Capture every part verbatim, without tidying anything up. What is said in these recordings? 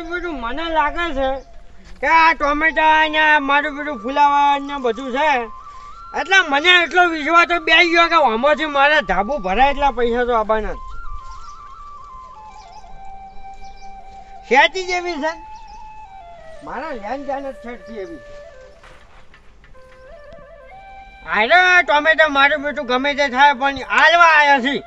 બધું મને લાગે છે કે આ ટોમેટા ને મારું બધું ફુલાવા ને બધું છે એટલે મને એટલો વિશ્વાસ તો બેસી ગયો કે આમાંથી મારે ધાબુ ભરાય એટલા પૈસા તો આવવાના ખેતી જેવી છે મારા લેન જાન જ છેડતી એવી અરે ટોમેટો મારું બેટું ગમે તે થાય પણ હાલવા આવ્યા છે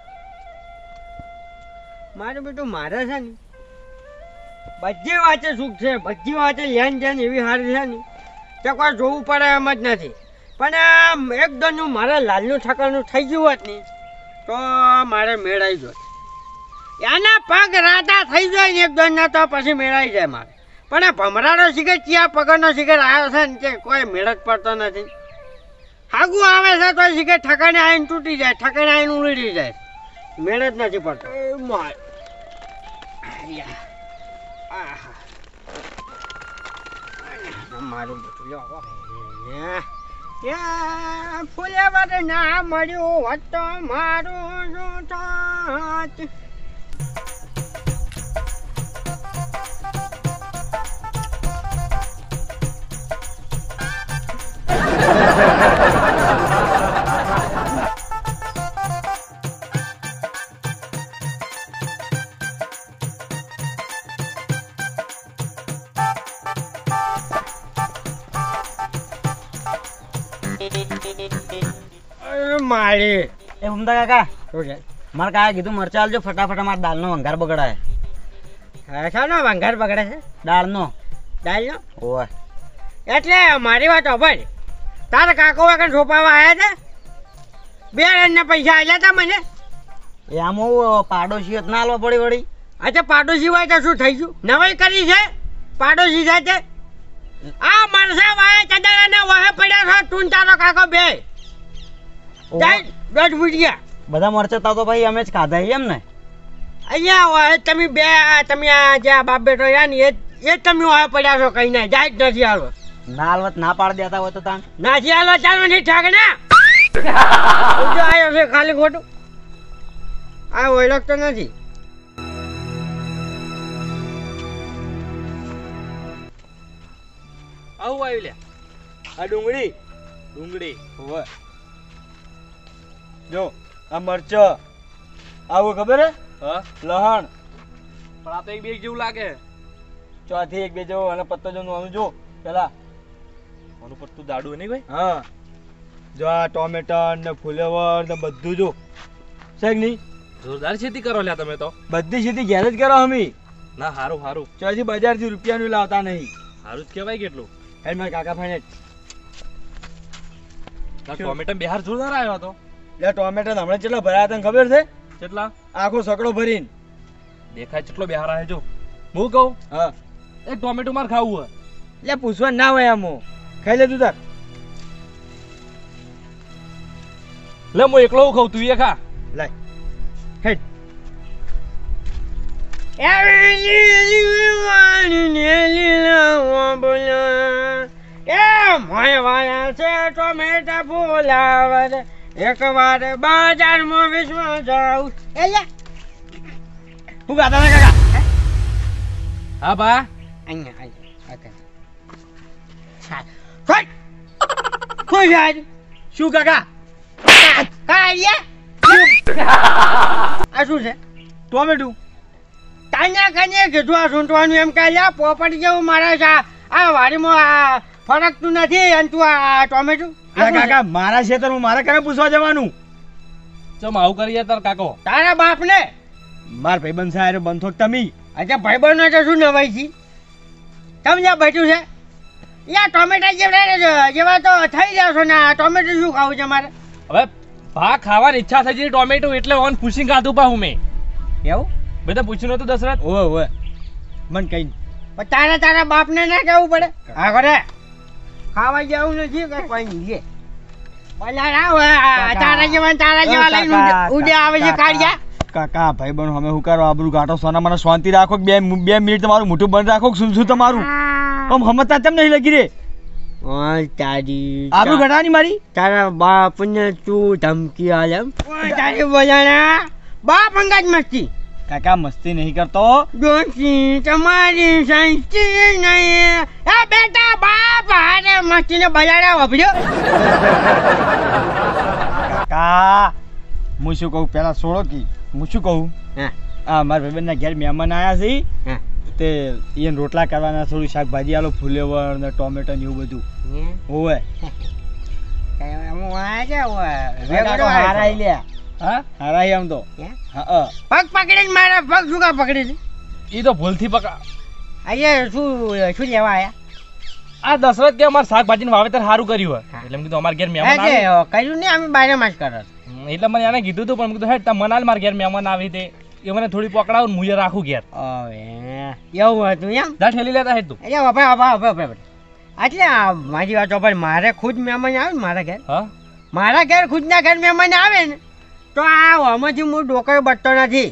મારું બેટું મારે છે ને બધી વાતે સુખ છે બધી વાતે લેન જાન એવી સારી છે ને કે કોઈ જોવું પડે એમ જ નથી પણ એકદમ મારે લાલનું ઠકાનું થઈ ગયું હોત ને તો મારે મેળાઈ જાય એના પગ રાતા થઈ જાય ને એકદમ ના તો પછી મેળાઈ જાય મારે પણ આ ભમરાનો શિખર ચિયા પગનો શિખર આવ્યો છે ને કે કોઈ મેળ જ પડતો નથી હાગું આવે છે તો શિખર ઠકાને આવીને તૂટી જાય ઠકાને આવીને ઉલડી જાય મેળ જ નથી પડતો મારું ફૂલે વર ના મળ્યું હોત તો મારું શું થાત મારી એ ઉમદા કાકા શું છે મારે કાકા કીધું મરચા આલજો ફટાફટ મારા દાળનો વંઘાર બગડાય હા શાનો વંઘાર બગડે છે દાળનો દાળનો ઓય એટલે મારી વાત ભાઈ તારા કાકો વગર સોપાવા આવ્યા હતા બે રનના પૈસા આવ્યા હતા મને એ આમ પાડોશી ના આલવા પડી વળી અચ્છા પાડોશી હોય તો શું થઈ ગયું નવાઈ કરી છે પાડોશી સાથે આ મરસા વાય ચડાના વાહે પડ્યા છે તું તારો કાકો બે દસ ભૂજ્યા બધા મરચા તા તો ભાઈ અમે જ ખાધા એમ ને અહીંયા હોય તમે બે તમે આ જે બાપ બેટો રહ્યા ને એ જ તમે વાહે પડ્યા છો કઈ ના જાય જ નથી હાલો ના હાલવત ના પાડી દેતા હોય તો તાણ નાથી હાલો ચાલ નથી ઠાક ને આવ્યો છે ખાલી ખોટું આ ઓળખતો નથી આવું આવ્યું લે આ ડુંગળી ડુંગળી હોવે જો આ મરચા આવું ખબર હે હા લહણ પણ આ તો એક બેગ જેવું લાગે ચોથી એક બે જેવો અને પત્તો જો આનું જો પેલા આનું પત્તું દાડું નહીં ભાઈ હા જો આ ટોમેટા ને ફુલેવર ને બધું જો છે કે નહીં જોરદાર ખેતી કરો લ્યા તમે તો બધી ખેતી ઘેર જ કરો અમે ના હારું હારું ચોથી બજાર થી રૂપિયાનું લાવતા નહીં હારું જ કહેવાય કેટલું હેડ મારા કાકા ફાઈને ટોમેટા બિહાર જોરદાર આવ્યો હતો એટલે ટોમેટા હમણાં કેટલા ભરાયા તને ખબર છે કેટલા આખો સકડો ભરીને દેખાય કેટલો બિહાર આવે જો હું કહું હા એક ટોમેટો માર ખાવું હોય એટલે પૂછવા ના હોય આમ ખાઈ લે તું તાર લે હું એકલો ખાઉં તું એ ખા લાય હેડ ટોમેટા ફુલાવર એક વાર બજારમાં વિશ્વા જાઉં એટલે શું ગાતા ને કાકા હા બા અહીંયા અહીંયા શું કાકા આ શું છે ટોમેટું તાન્યા કને કીધું આ સૂંટવાનું એમ કહે લ્યા પોપટ જેવું મારા છે આ વાડીમાં આ ફરકતું નથી અને તું આ ટોમેટું કાકા મારા ખેતરમાં મારે કને પૂછવા જવાનું ચમ આવું કરી તાર કાકો તારા બાપ ને માર ભાઈબંધ સાહેબ બંધોક તમે અચ્છા ભાઈબંધ તો શું નવાઈ છે તમે જ્યાં બેઠું છે યા ટોમેટા જેવડા જેવા તો થઈ જાવ છો ને ટોમેટો શું ખાવું છે મારે હવે ભા ખાવાની ઈચ્છા થઈ ગઈ ટોમેટો એટલે ઓન પૂછીને ખાધું પા હું મેં એવું બધા પૂછ્યું નતું દશરથ ઓય ઓય મન કઈ પણ તારા તારા બાપ ને ના કહેવું પડે હા કરે ખાવા જવું નથી કઈ કોઈ નહીં તારા જેવા તારા જેવા લઈને ઉડે આવે છે કાઢ્યા કાકા ભાઈ બહેન અમે હું કરો આબરૂ ગાંઠો સોના મને શાંતિ રાખો બે બે મિનિટ તમારું મોઢું બંધ રાખો શું શું તમારું આમ હમતા તેમ નહીં લગી રે તારી આબરૂ ઘટાની મારી તારા બાપ ને તું ધમકી આલે તારી બોલાના બાપ અંગાજ મસ્તી કાકા મસ્તી નહીં કરતો. ડોશી તમારી સંસ્કૃતિ નહીં. એ બેટા બાપ હારે મસ્તીને બજાડા વાપર્યો. કાકા હું શું કહું પેલા છોડો કી હું શું કહું હા આ મારા ભાઈબંધના ઘેર મહેમાન આવ્યા છે હા તે એને રોટલા કરવાના થોડી શાકભાજી આલો ફુલેવર ને ટોમેટો ને એવું બધું હોવે હારા લ્યા હા હારા આમ તો હા પગ પકડીને મારા પગ શું કા પકડી ઈ તો ભૂલથી પકા અહીંયા શું શું લેવા આયા આ દશરથ કે અમારે શાકભાજીનું વાવેતર સારું કર્યું હોય એટલે મેં કીધું અમારે ઘેર મહેમાન આવે કર્યું ને અમે બારે માં જ કરો એટલે મને એને કીધું હતું પણ મેં કીધું હેડ તમે મનાલ મારા ઘેર મહેમાન આવી તે એ મને થોડી પકડાવું ને મુજે રાખું ઘેર એવું હતું એમ જા ઠેલી લેતા હેડ તું એટલે વપરાય વપરાય વપરાય વપરાય એટલે આ મારી વાત પર મારે ખુદ મહેમાન આવે ને મારા ઘેર હા મારા ઘેર ખુદના ઘેર મહેમાન આવે ને તો આ આમાંથી હું ડોકર બચતો નથી.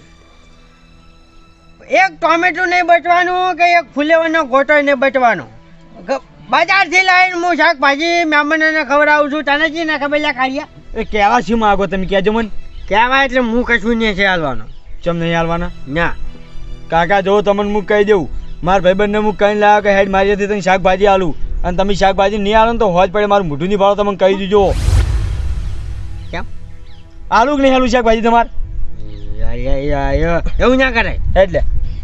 એક ટોમેટો નહીં બચવાનું કે એક ફુલેવાનો ગોટો નહીં બચવાનો. બજારથી લાવીને હું શાકભાજી મહેમાનોને ખવડાવું છું. તને જી ના ખબર લ્યા કાઢ્યા એ કેવા શું માગો તમે કહેજો મને. કહેવાય એટલે હું કશું નહીં છે હાલવાનો. ચમ નહીં હાલવાના ના કાકા જો તમને હું કહી દઉં મારા ભાઈબંધને હું કહીને લાવ્યો કે હેડ મારી હતી તને શાકભાજી આલું અને તમે શાકભાજી નહીં આલો ને તો હોજ પડે મારું મોઢું નહીં ભાડો તમને કહી દીજો. કેમ આલું કે નહીં આલું શાકભાજી તમારે એવું ના કરાય. એટલે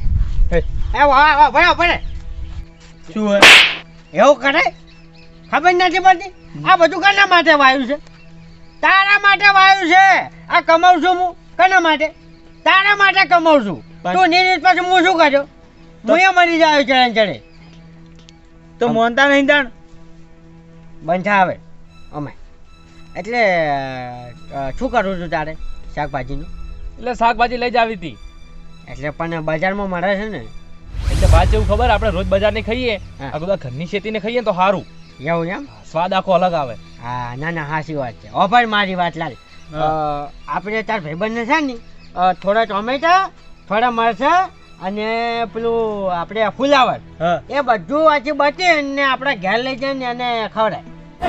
પડે શું હે એવું કરાય ખબર નથી પડતી. આ બધું કોના માટે વાયુ છે? તારા માટે વાયુ છે. આ કમાઉં છું હું કોના માટે? તારા માટે કમાઉં છું. તું નિરીત પછી હું શું કર્યો? હું એ મરી જાય ચડે ચડે તો મોનતા નહીં તાણ બંધા આવે અમે એટલે શું કરું છું તારે શાકભાજીનું? એટલે શાકભાજી લઈ જ આવી હતી એટલે પણ બજારમાં મળે છે ને એટલે વાત એવું ખબર આપણે રોજ બજારની ખાઈએ હા. આ બધા ઘરની ખેતીને ખાઈએ ને તો સારું એવું એમ? સ્વાદ આખો અલગ આવે. હા ના ના હાચી વાત છે. ઓ પણ મારી વાત લાલ આપણે તાર ભાઈબંધને છે ને અ, થોડા ટોમેટા થોડા મરચાં અને પેલું આપણે ફુલાવર હા એ બધું વાંચી બચી ને આપણે ઘેર લઈ જઈને એને ખવડાય.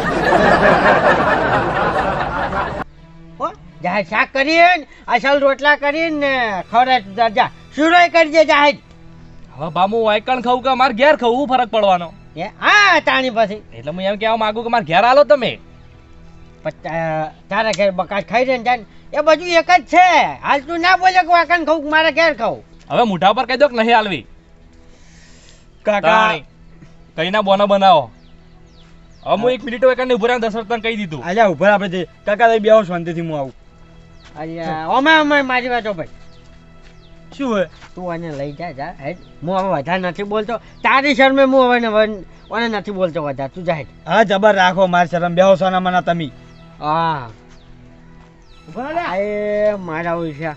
હો જાહેર શાક કરીને અસલ રોટલા કરીને ખવડાય જા સુરોય કરજે જાહેર. હવે બામુ વાયકણ ખાવું કે મારે ઘેર ખાવું ફરક પડવાનો એ હા તાણી પછી એટલે હું એમ કહેવા માંગુ કે મારે ઘેર આલો તમે પચાસ તારા ઘેર બકાસ ખાઈ રહે ને એ બધું એક જ છે. હાલ તું ના બોલે કે વાકણ ખાવું મારા ઘેર ખાવું. હવે મોઢા પર કહી દો કે નહીં હાલવી. કાકા કઈ ના બોનો બનાવો. હવે હું એક મિનિટ વેકણ ઉભો રહ્યા દશરથ તને કહી દીધું. અલ્યા ઉપર આપણે જઈએ. કાકા તમે બેહો શાંતિથી હું આવું. અરે અમે અમે મારી વાતો ભાઈ શું હે તું આને લઈ જા જા હેડ. હું હવે વધારે નથી બોલતો. તારી શરમે હું હવે ઓને નથી બોલતો વધારે. તું જા હેડ. હા જબર રાખો માર શરમ બેહો સોના મના તમે. હા એ મારા ઓછા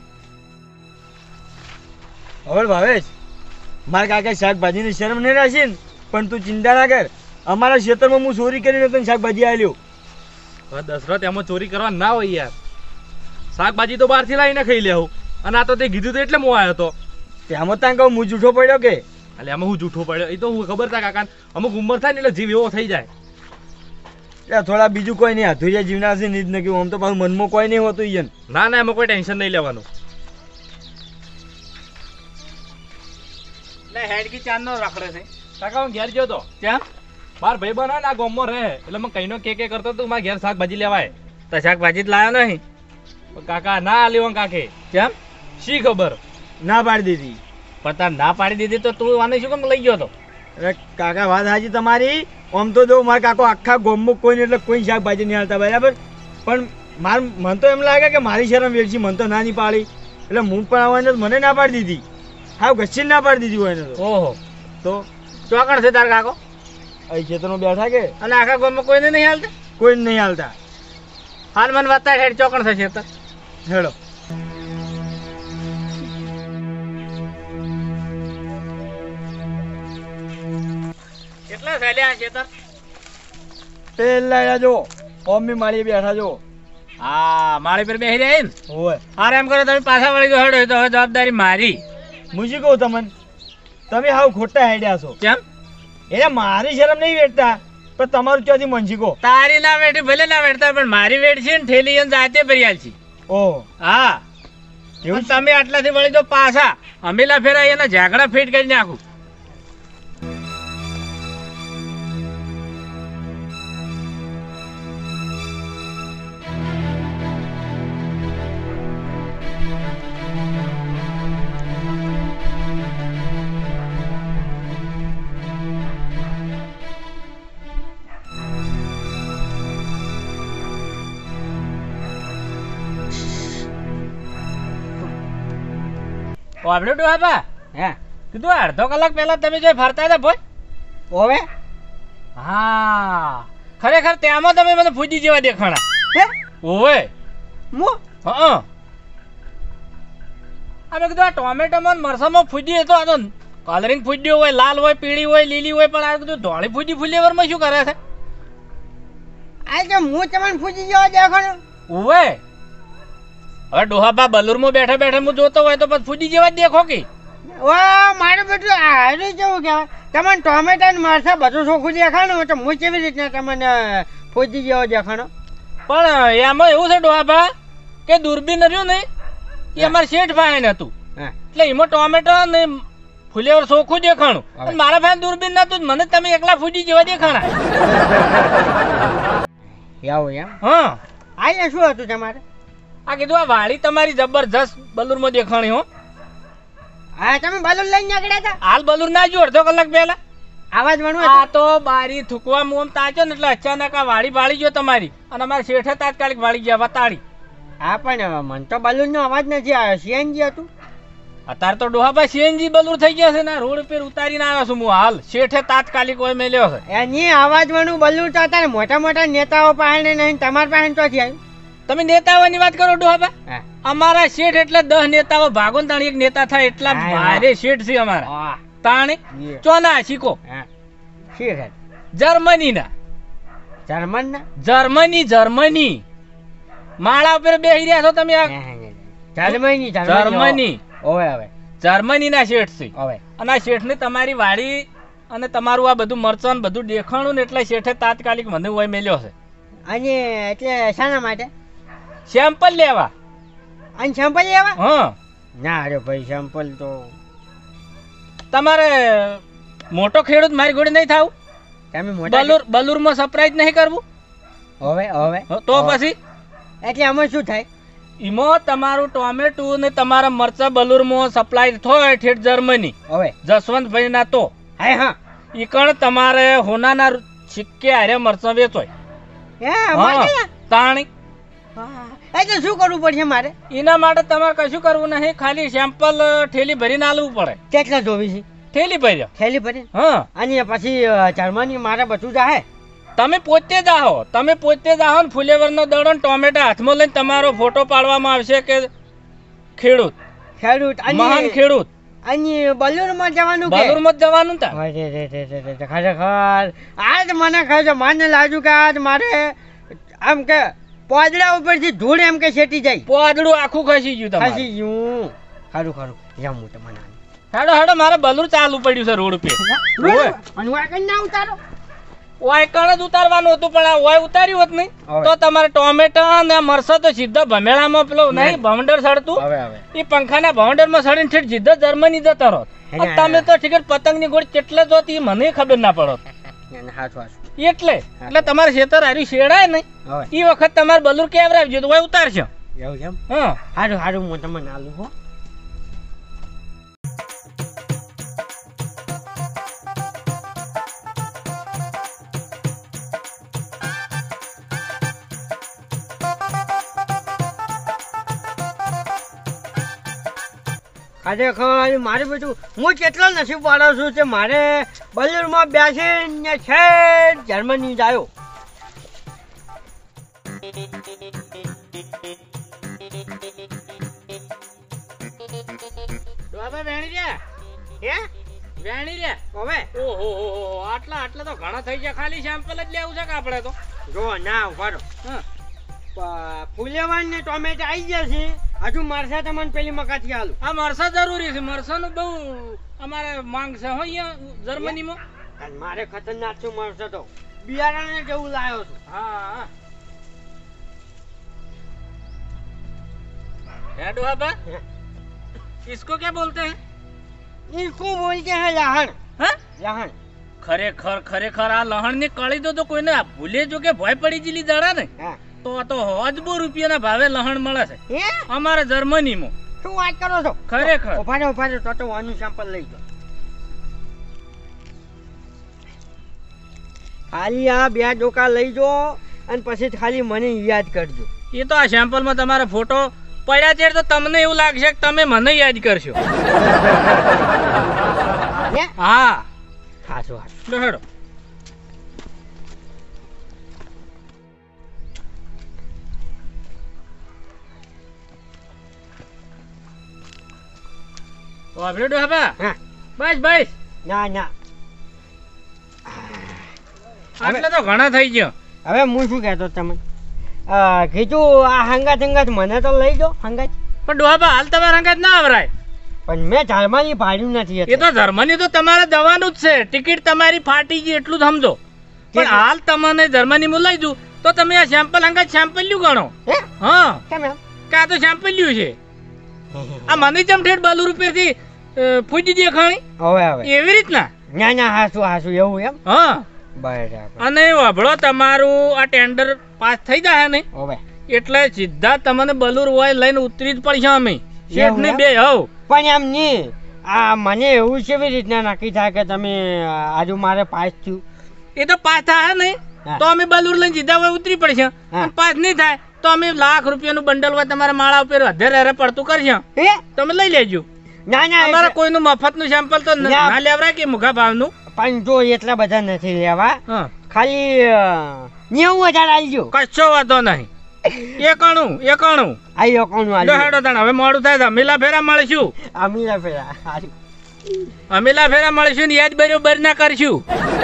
હવે ભાવેશ મારા કાકા શાકભાજીની શરમ નહીં રાખી ને પણ તું ચિંતા ના કર. અમારા ખેતરમાં હું ચોરી કરીને તને શાકભાજી આલ્યો. હવે દશરથ એમાં ચોરી કરવા ના હોય યાર. શાકભાજી તો બહારથી લાવીને ખાઈ લેવું અને આ તો તે કીધું તો એટલે હું આવ્યો હતો. તેમાં ત્યાં કહું હું જૂઠો પડ્યો કે એટલે એમાં હું જૂઠો પડ્યો એ તો હું ખબર હતા કાકા. અમુક ઉંમર થાય ને એટલે જીવ એવો થઈ જાય. ત્યાં થોડા બીજું કોઈ નહીં હાથુરિયા જીવના છે નહીં જ નક્કી. આમ તો પાછું મનમાં કોઈ નહીં હોતું ઈયન. ના ના એમાં કોઈ ટેન્શન નહીં લેવાનું. એટલે હેડકી ચાંદનો રાખડે છે કાકા. હું ઘેર ગયો તો કેમ માર ભાઈ બના ને આ ગામમાં રહે એટલે મેં કઈનો કે કે કરતો તું મારા ઘેર શાકભાજી લેવાય. તો શાકભાજી જ લાવ્યો નહીં? પણ કાકા ના આલ્યો કાકે. કેમ શી ખબર ના પાડી દીધી. પણ તાર ના પાડી દીધી તો તું આને શું કેમ લઈ ગયો તો? અરે કાકા વાત સાચી તમારી. આમ તો જો મારા કાકો આખા ગામમાં કોઈ એટલે કોઈ શાકભાજી નહીં હાલતા બરાબર. પણ માર મને તો એમ લાગે કે મારી શરમ વેચી મને તો ના નહીં પાડી એટલે હું પણ આવવાને મને ના પાડી દીધી. હા ઘસીને ના પાડી દીધી હોય ને તો. ઓહો તો ચોકણ છે તાર કાકો? અહીં ખેતરમાં બેઠા કે અને આખા ગામમાં કોઈને નહીં હાલતા? કોઈ નહીં હાલતા. હાલ મને બતા હેડ ચોકણ થશે તો હેડો કેટલા ચાલ્યા આ ખેતર? પેલા જો ઓમી માળી બેઠા જો. હા મારી પર બેસી જાય ને. હોય હારે એમ કરો તમે પાછા વળી ગયો હેડો તો હવે જવાબદારી મારી. હું શું કહું તમને તમે હાવ ખોટા હેડ્યા છો. કેમ? એટલે મારી શરમ નહીં વેચતા પણ તમારું ક્યાંથી મનસી કહો. તારી ના વેઠી ભલે ના વેઠતા પણ મારી વેઠ છે ને ઠેલી એને જાતે ભર્યા છે. ઓહો હા એવું પણ તમે આટલાથી વળી તો પાછા અમીલા ફેરા એના ઝાકડા ફીટ કરી નાખું. વાપડ્યું તું આપા હે કીધું અડધો કલાક પહેલા તમે જો ફરતા હતા ભાઈ. ઓવે હા ખરેખર ત્યાંમાં તમે મને ફૂજી જેવા દેખાણા. હે ઓવે મો હા અમે કીધું આ ટોમેટોમાં ને મરસામાં ફૂજી હતો આ તો કલરિંગ ફૂજી હોય લાલ હોય પીળી હોય લીલી હોય પણ આ કીધું ધોળી ફૂજી ફ્લેવરમાં શું કરે છે. આ તો હું તમને પૂછી જવા દેખો ને ઓવે હવે ડોહાબા બલુરમાં બેઠા બેઠા હું જોતો હોય તો પછી ફૂજી જેવા જ દેખો કે. ઓ મારું બધું હારું કેવું કહેવાય તમને ટોમેટા ને મરસા બધું ચોખ્ખું દેખાણું તો હું કેવી રીતના તમને પૂછી જેવો દેખાણો. પણ એમાં એવું છે ડોહાબા કે દૂરબીન રહ્યું ને એ અમારે શેઠ ભાઈ હતું હા એટલે એમાં ટોમેટો ને ફુલેવર ચોખ્ખું દેખાણું અને મારા ભાઈ દૂરબીન નતું મને તમે એકલા ફૂજી જેવા દેખાણા. એવું એમ હા આ શું હતું તમારે. આ કીધું આ વાડી તમારી જબરજસ્ત બલુરમાં દેખાણી હો. હા તમે બલૂન લઈને નીકળ્યા હતા હાલ બલુર ના જો અડધો કલાક પહેલા આવાજ વણું આ હતું. તો બારી થૂકવા મોમ તાચો ને એટલે અચાનક આ વાડી બાળી ગયો તમારી અને અમારા શેઠે તાત્કાલિક વાળી ગયા વતાડી. હા પણ મને તો બલૂન નો અવાજ નથી આવ્યો સીએનજી હતું. અત્યારે તો ડોહાભાઈ સીએનજી બલુર થઈ ગયા છે ને રોડ પર ઉતારીને આવ્યો છું હું હાલ શેઠે તાત્કાલિક કોઈ મેલ્યો છે. એની અવાજ વણું બલૂન તો અત્યારે મોટા મોટા નેતાઓ પાસે નહીં તમારા પાસે તો આવ્યું. તમે નેતાઓની વાત કરો ડોહાબા હા અમારા શેઠ એટલે દસ નેતાઓ ભાગો ને તાણી એક નેતા થાય એટલા હા, ભારે શેઠ છે અમારા હા તાણી યે. ચોના શીખો હા શી છે જર્મની ના જર્મન ના જર્મની જર્મની માળા ઉપર બેસી રહ્યા છો તમે આ જર્મની જર્મની ઓવે હવે જર્મની ના શેઠ છે હવે અને આ શેઠ ને તમારી વાડી અને તમારું આ બધું મરચાં ને બધું દેખાણું ને એટલે શેઠે તાત્કાલિક મને હોય મેલ્યો છે અને એટલે શાના માટે સેમ્પલ લેવા. અને સેમ્પલ લેવા. હા ના અરે ભાઈ સેમ્પલ તો તમારે મોટો ખેડૂત મારી ઘોડે નહીં થાવ તમે મોટા બલુર બલુરમાં સરપ્રાઈઝ નહીં કરવું હવે હવે તો પછી એટલે આમાં શું થાય. એમાં તમારું ટોમેટું ને તમારા મરચા બલુરમાં સપ્લાય થાય ઠેઠ જર્મની હવે જસવંતભાઈ ના તો હા હા ઈ કણ તમારે હોનાના સિક્કે હારે મરચા વેચોય. હે હા મોટેલા? તાણી હા એટલે શું કરવું પડશે મારે. એના માટે તમારે કશું કરવું નહીં ખાલી સેમ્પલ ઠેલી ભરીને આલવું પડે. કેટલા જોવી છે ઠેલી ભર્યો. થેલી ભરી હા અને પછી અ, જર્મની મારે બધું જાહે. તમે પોતે જ આવો તમે પોતે જ આવો ને ફુલેવરનો દડો ને ટોમેટા હાથમાં લઈને તમારો ફોટો પાડવામાં આવશે કે ખેડૂત ખેડૂત મહાન અને ખેડૂત અને બલૂરમાં જવાનું કે બલુરમાં જ જવાનું તા. અરે રે રે રે રે રે, ખરેખર આજ મને ખબર મને લાગ્યું કે આજ મારે આમ કે પોદડા ઉપરથી ધૂળ એમ કે છેટી જાય. પોદડું આખું ખસી ગયું તમારું. ખસી ગયું. ખરું ખરું જમું તો મને હેડો હેડો મારે બલુર ચાલુ પડ્યું છે રોડ પે. ઓય. અને હું આ કઈ ના ઉતારો. ઓય કણ જ ઉતારવાનું હતું પણ આ ઓય ઉતાર્યું હોત નહીં હવે. તો તમારે ટોમેટા અને મરસા તો સીધા ભમેડામાં પેલો નહીં ભવંડર સડતું હવે હવે એ પંખાના ભવંડરમાં સડીને ઠેઠ સીધા જર્મની જતા રહો. હેડા, તમે તો ઠીક પતંગની ગોળ કેટલે જોતી એ મને ખબર ના પડો. એને હાથ વાસ એટલે એટલે તમારે ખેતર હાર્યું શેડાય નહીં હવે એ વખત તમારે બલુર કેવરાવજો તો ઓય ઉતારશો. એવું એમ હા હારું હારું હું તમને આલું હો. ખરેખર મારે બધું હું કેટલો નસીબ વાળો છું કે મારે બલુરમાં બેસીને છે જર્મની જાયો. બાબા વેણી રહ્યા હે વેણી રહ્યા હવે ઓહો હો હો આટલા આટલા તો ઘણા થઈ ગયા ખાલી સેમ્પલ જ લેવું છે કે આપણે તો. જો ના ઉભારો હા ફૂલેવાન ને ટોમેટા આવી ગયા છે હજુ મારસા તમને પેલી મકાથી આલું. આ મરસા જરૂરી છે મરસાનું બહુ અમારે માંગ છે હો અહીંયા જર્મનીમાં. અને મારે ખતરનાક છું મારસો તો બિયારણ જેવું લાવ્યો છું. હા હા હેડો બાબા इसको क्या बोलते हैं? इसको बोलते हैं लहण हाँ? લહણ ખરેખર ખરેખર આ લહણ ની કળી દો તો કોઈને ભૂલે જો કે ભય પડી જેલી દડા ને હા તો તો અજબો રૂપિયાના ભાવે લહણ મળે છે હે અમારે જર્મનીમાં. શું વાત કરો છો ખરેખર. ઉભા રહો ઉભા રહો તો તો વાનું સેમ્પલ લઈ જાઓ ખાલી આ બે ડોકા લઈ જાઓ અને પછી ખાલી મને યાદ કરજો એ તો આ સેમ્પલમાં તમારો ફોટો પડ્યા છે તો તમને એવું લાગશે કે તમે મને યાદ કરશો. હે હા હાસો હાસો લો હેડો. વાપરે ડોહા હા બસ બસ ના ના આટલે તો ઘણા થઈ ગયો. હવે હું શું કહેતો તમને અ, કીધું આ હંગાત હંગાત મને તો લઈ જાઓ હંગાત પણ ડોહા હાલ તમારા અંગાત ના આવરાય. પણ મેં ઝાડમાંથી ભાડ્યું નથી એ તો જર્મની તો તમારે જવાનું જ છે. ટિકિટ તમારી ફાટી ગઈ એટલું જ સમજો. પણ હાલ તમને જર્મનીમાં લઈ જઉં તો તમે આ સેમ્પલ અંગાત સેમ્પલ લ્યું ગણો. હે હા કેમ એમ કે આ તો સેમ્પલ લ્યું છે. આ મને જેમ ઠેઠ બાલુ રૂપિયાથી ફૂજી દે ખાણી હવે હવે એવી રીતના. ના ના હાસું હાસું એવું એમ હા બરાબર અને વાભળો તમારું આ ટેન્ડર પાસ થઈ જાય ને હવે એટલે સીધા તમને બલુર હોય લઈને ઉતરી જ પડશે અમે શેઠ ને એમ? બે હવ. પણ એમ નહીં આ મને એવું કેવી રીતના નક્કી થાય કે તમે આજુ મારે પાસ થયું એ તો પાસ થાય ને હા. તો અમે બલુર લઈને સીધા હોય ઉતરી પડશે. હા. અને પાસ નહીં થાય તો અમે લાખ રૂપિયાનું બંડલ હોય તમારા માળા ઉપર અધેરે અરે પડતું કરશે હે તમે લઈ લેજો. ના ના અમારા એટલે- કોઈનું મફતનું સેમ્પલ તો ન- ના. ના લેવરાય કે મુખા ભાવનું. પણ જો એટલા બધા નથી લેવા હા ખાલી નેવું હજાર આલજો કશો વાંધો નહીં. એકાણું એકાણું આ લોકોનું લો આલજો હેડો તાણ હવે મોડું થાય તો અમીલા ફેરા મળીશું. અમીરા ફેરા હારું. અમીલા ફેરા મળીશું ને યાદ બરોબર ના કરશું.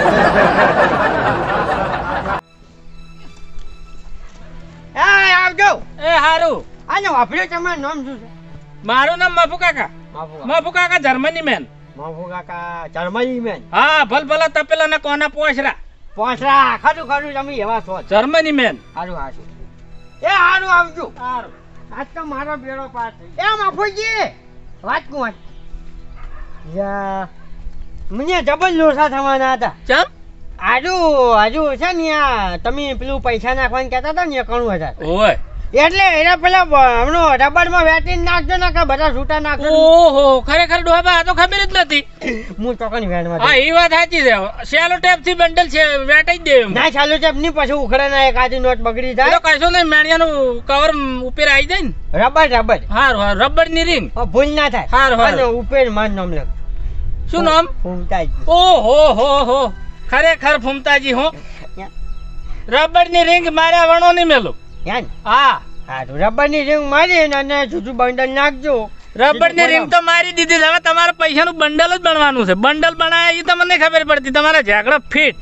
એ આવજો એ હારું. આને વાપર્યો તમારું નામ શું છે મારું નામ મફુ કાકા. માફુ મફુ કાકા જર્મની મેન. માફુ કાકા જર્મની મેન હા ભલ ભલા તપેલા ને કોના પોસરા પોસરા ખરું ખરું તમે એવા છો જ. Germany man. હારું હારું એ હારું આવજો સારું. આજ તો મારો બેડો પાસ થઈ એ માફુજી વાત કું વાત યા મને જબર લોસા થવાના હતા ચમ આજુ આજુ છે ને આ તમે પેલું પૈસા નાખવાનું કહેતા હતા ને એકાણું હજાર ઓય એટલે એના પેલા હમણો રબરમાં વેટીને નાખજો ને કે બધા છૂટા નાખજો ઓહો ખરેખર ડોહા આ તો ખબર જ નથી. હું ચોકની વેણમાં હા એ વાત સાચી છે. સેલો ટેપ થી બંડલ છે વેટાઈ જ દે એમ. ના ચાલુ છે નહીં પછી ઉખડે ના એક આધી નોટ બગડી એ તો જાય કશો નહીં મેણિયાનું કવર ઉપર આવી જાય ને. રબર રબર હારું હારું રબર ની રિંગ. હા, ભૂલ ના થાય હારું, હારું. અને ઉપર માર નામ લખ શું નામ? ફૂમતાજ ઓહો હો હો ખરેખર ફૂમતાજી હો. રબર ની રિંગ માર્યા વણો નહીં મેલું. યાન હા હારું રબરની રિંગ મારી અને જુદું બંડલ નાખજો રબર ની રિંગ તો મારી દીધી છે. હવે તમારે પૈસાનું બંડલ જ બનવાનું છે. બંડલ બનાયા એ તમને ખબર પડતી. તમારા ઝાકડો ફિટ.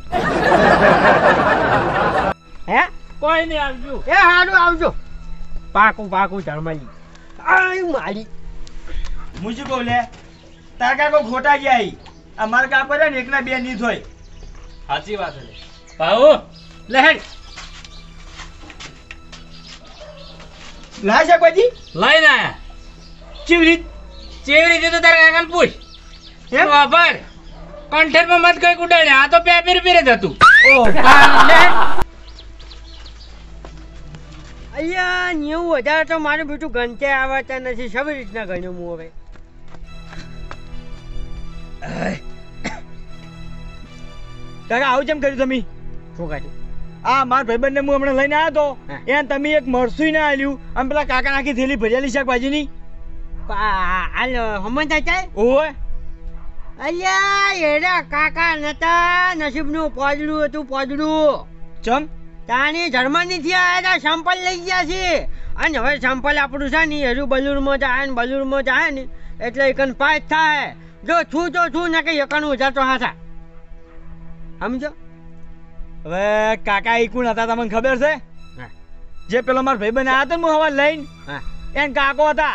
હે કોઈ નહીં આવજો. એ હારું આવજો પાકું પાકું ધર્મલી આય મારી હું શું કહું લે તાર કાકો ખોટા ગયા ઈ. આ મારા કાકો છે ને એકના બે નહીં થોય. સાચી વાત છે. ભાઉ લહેડ લાય શાકભાજી લઈને આયા. કેવી રીત ચેવી રીતે તો તારે કાકાને પૂછ. એમ? વાપર કંઠેરમાં મત કઈ ઉડાડે. આ તો પેપર પીરે જ હતું. ઓહ અહીંયા નેવું હજાર તો મારું બેટું ગણતે આવતા નથી સવી રીતના ગણ્યું હું હવે કાકા આવું કેમ કર્યું તમે શું કાઢ્યું આ મારા ભાઈબંધને હું હમણાં લઈને આવ્યો તો હા. એને તમે એક મરસું ના આલ્યું અને પેલા કાકા નાખી થેલી ભરેલી શાકભાજીની હાલ હમણાં ચાય ઓય અલ્યા એરા કાકા નતા નસીબનું પોદડું હતું પોદડું ચમ તાણી જર્મની થી આયા હતા સેમ્પલ લઈ ગયા છે અને હવે સેમ્પલ આપણું છે ને હજુ બલુરમાં જાય ને બલુરમાં જાય ને એટલે એકન પાસ થાય જો છું તો છું ને કે એકાણું હજાર તો હાથા સમજો હવે કાકા ઈ કોણ હતા તમને ખબર છે હા. જે પેલો મારો ભાઈબંધ આવ્યો હતો ને હું હવા લઈને હા એને કાકો હતા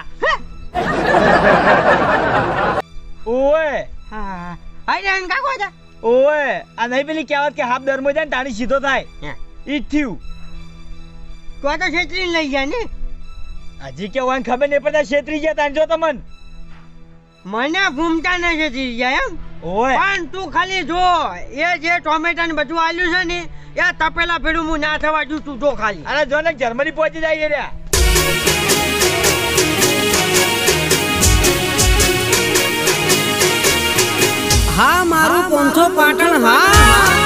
ઓય હા અરે એમ કાકો હતા ઓય આ નહીં પેલી કહેવત કે હાફ દરમાં જાય ને તાણી સીધો થાય હા. ઈ જ થયું તો તો છેતરીને લઈ ગયા ને હજી કે વાન ખબર નહીં પડતા છેતરી ગયા તાણ જો તમન મને ભૂમતા નથી થઈ ગયા એમ ઓય પણ તું ખાલી જો એ જે ટોમેટા ને બધું આલ્યું છે ને એ તપેલા ભેડું હું ના થવા દઉં તું જો ખાલી અરે જો ને જર્મની પહોંચી જાય રહ્યા હા મારું પોંથો પાટણ હા